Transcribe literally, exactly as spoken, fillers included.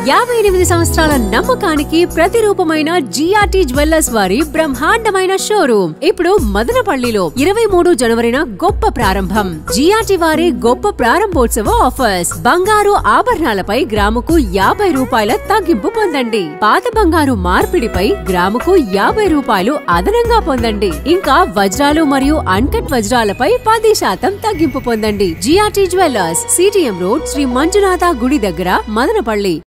యాభై ఎనిమిది సంవత్సరాల నమ్మకానికి ప్రతిరూపమైన జిఆర్టీ జ్యువెలర్స్ వారి బ్రహ్మాండమైన షోరూమ్ ఇప్పుడు మదనపల్లిలో ఇరవై మూడు జనవరిన గొప్ప ప్రారంభం. జిఆర్టీ వారి గొప్ప ప్రారంభోత్సవ ఆఫర్స్. బంగారు ఆభరణాలపై గ్రాముకు యాభై రూపాయల తగ్గింపు పొందండి. పాత బంగారు మార్పిడిపై గ్రాముకు యాభై రూపాయలు అదనంగా పొందండి. ఇంకా వజ్రాలు మరియు అన్కట్ వజ్రాలపై పది శాతం తగ్గింపు పొందండి. GRT jewellers, CTM road, Shri Manjunatha గుడి దగ్గర, మదనపల్లి.